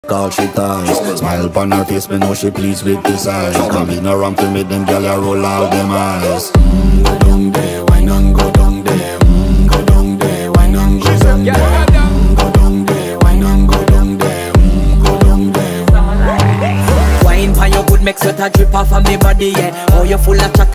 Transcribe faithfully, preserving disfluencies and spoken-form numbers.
All she ties, smile upon her face, me know she pleased with this eyes. Come in around to make them gyal a roll out them eyes. Mm, go down there, why not go down there? Mm, go down there, why not go down there? Mm, go down there, why not go down there? Mm, go down there. Wine pan your good make sweat a drip off of me body, yeah. Oh, you full of chat.